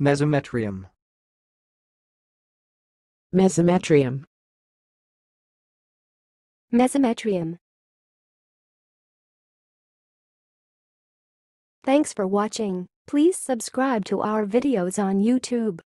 Mesometrium. Mesometrium. Mesometrium. Thanks for watching. Please subscribe to our videos on YouTube.